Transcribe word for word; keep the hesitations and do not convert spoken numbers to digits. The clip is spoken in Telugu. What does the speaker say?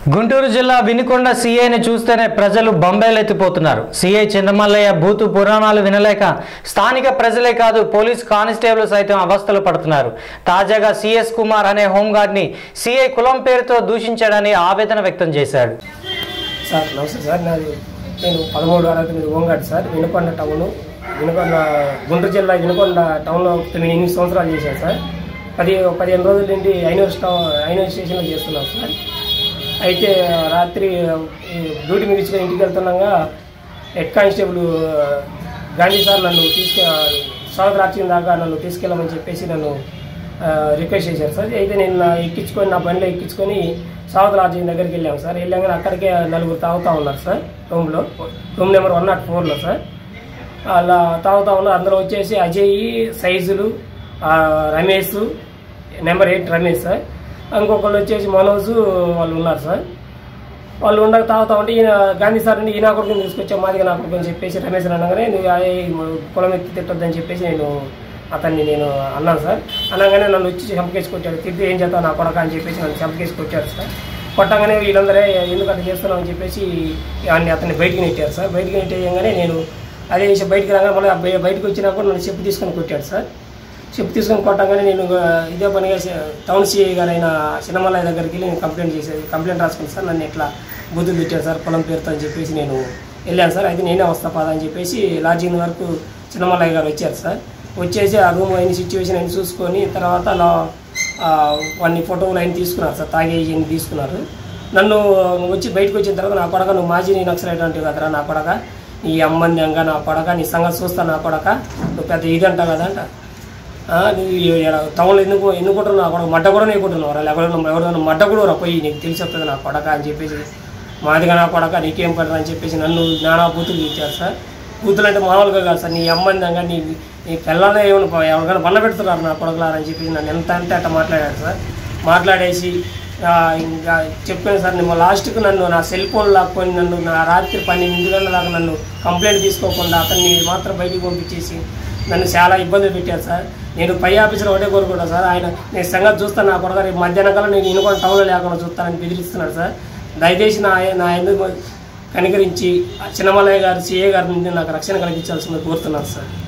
గుంటూరు జిల్లా వినుకొండ సీఐని చూస్తేనే ప్రజలు బొంబేలెత్తిపోతున్నారు. సీఐ చిన్నమల్లయ్య భూతు పురాణాలు వినలేక స్థానిక ప్రజలే కాదు పోలీస్ కానిస్టేబుల్ సైతం అవస్థలు పడుతున్నారు. తాజాగా సిఎస్ కుమార్ అనే హోంగార్డ్ని సీఐ కులం పేరుతో దూషించాడని ఆవేదన వ్యక్తం చేశాడు. సార్ నమస్తే సార్, నాది నేను పదమూడు అరవై తొమ్మిది home guard sir. Vinukonda town Vinukonda Guntur జిల్లా వినుకొండ టౌన్లో తొమ్మిది ఎనిమిది సంవత్సరాలు చేశాను సార్. పది పదిహేను రోజుల నుండి ఐనూరు స్టా ఐనూరు స్టేషన్లో చేస్తున్నాను సార్. అయితే రాత్రి డ్యూటీ ముగించుకొని ఇంటికి వెళ్తున్నాగా హెడ్ కానిస్టేబుల్ గాంధీ సార్ నన్ను తీసుకె స్వాగత రాజ్యం దాకా నన్ను తీసుకెళ్ళమని చెప్పేసి నన్ను రిక్వెస్ట్ చేశారు సార్. అయితే నేను ఎక్కించుకొని నా బండిలో ఎక్కించుకొని స్వాగత రాజ్యం దగ్గరికి వెళ్ళాము సార్. వెళ్ళాగానే అక్కడికే నలుగురు తాగుతూ ఉన్నారు సార్. రూమ్లో రూమ్ నెంబర్ వన్ నాట్ ఫోర్లో సార్. అలా తాగుతూ ఉన్నారు. అందరూ వచ్చేసి అజయ్, సైజులు, Ramesh, number eight Ramesh sir, ఇంకొకళ్ళు వచ్చేసి మనోజ్ వాళ్ళు ఉన్నారు సార్. వాళ్ళు ఉండక తాగుతా ఉంటే ఈయన గాంధీ సార్ అండి ఈయన కొడుకుని తీసుకొచ్చా మాదిగా నా కొడుకు అని చెప్పేసి రమేష్ అనగానే నువ్వు కులం ఎత్తి తిట్టొద్దని చెప్పేసి నేను అతన్ని నేను అన్నాను సార్. అనగానే నన్ను వచ్చి చంపకేసి కొట్టాడు. తిరిగి ఏం చేస్తావు నా కొడక అని చెప్పేసి నన్ను చంపకేసి కొట్టాడు సార్. కొట్టగానే వీళ్ళందరే ఎందుకు అట్లా చేస్తున్నావు అని చెప్పేసి అన్ని అతన్ని బయటికి నెట్టారు సార్. బయటికి నెట్టేయగానే నేను అదే విషయం బయటికి రాగానే మళ్ళీ బయటకు వచ్చినా కూడా నన్ను చెప్పు తీసుకొని కొట్టాడు సార్. చెప్పు తీసుకొని కొట్టగానే నేను ఇదే పనిగా టౌన్ సిఐ గారు అయిన చిన్నమల్లయ్య దగ్గరికి వెళ్ళి నేను కంప్లైంట్ చేసేది కంప్లైంట్ రాసుకుని సార్ నన్ను ఇట్లా బుద్ధులు తిట్టాడు సార్ పొలం పేరుతో అని చెప్పేసి నేను వెళ్ళాను సార్. అయితే నేనే వస్తా పదా అని చెప్పేసి లాడ్జింగ్ వరకు చిన్నమల్లయ్య గారు వచ్చారు సార్. వచ్చేసి ఆ రూమ్ అయిన సిచ్యువేషన్ అయిన చూసుకొని తర్వాత అలా వాడిని ఫోటోలు అయిన తీసుకున్నారు సార్. తాగే ఇవన్నీ తీసుకున్నారు. నన్ను వచ్చి బయటకు వచ్చిన తర్వాత నా కొడక నువ్వు మాజీ నేను నక్సలైట్ అంటే కదరా నా కొడక, నీ అమ్మంది అంగా నా కొడక, నీ సంగతి చూస్తా నా కొడక, నువ్వు పెద్ద ఇది అంటావు కదా అంట. నువ్వు టౌన్లో ఎందుకు ఎన్నుకుంటున్నావు నా కొడక, మడ్డ కూడా నేర్కుంటున్నావు రా, ఎవరైనా ఎవరైనా మడ్డ కూడా రా పోయి నీకు తెలిసి వస్తుంది నా కొడక అని చెప్పేసి మాదిగా నా కొడక నీకేం పడరా అని చెప్పేసి నన్ను నానా బూతులు ఇచ్చారు సార్. బూతులు అంటే మామూలుగా కాదు సార్, నీ అమ్మందంగా నీ నీ పిల్లలే ఏమైనా ఎవరికైనా బండ పెడుతున్నారు నా కొడకలారని చెప్పేసి నన్ను ఎంత అంటే అట్లా మాట్లాడారు సార్. మాట్లాడేసి ఇంకా చెప్పాను సార్. నేను లాస్ట్కి నన్ను నా సెల్ ఫోన్ లాక్కొని నన్ను నా రాత్రి పన్నెండు గంటల దాకా నన్ను కంప్లైంట్ తీసుకోకుండా అతన్ని మాత్రం బయటికి పంపించేసి నన్ను చాలా ఇబ్బందులు పెట్టారు సార్. నేను పై ఆఫీసర్ ఒకటే కోరుకుంటాను సార్, ఆయన నేను సంగతి చూస్తాను నా కొడక రేపు మధ్యాహ్నం కల్లా నేను ఇనుకొని టౌన్లో లేకుండా చూస్తానని బెదిరిస్తున్నాడు సార్. దయచేసి నా నా ఎందుకు కనికరించి చిన్నమల్లయ్య గారు సిఏ గారి నుండి నాకు రక్షణ కల్పించాల్సింది కోరుతున్నాను సార్.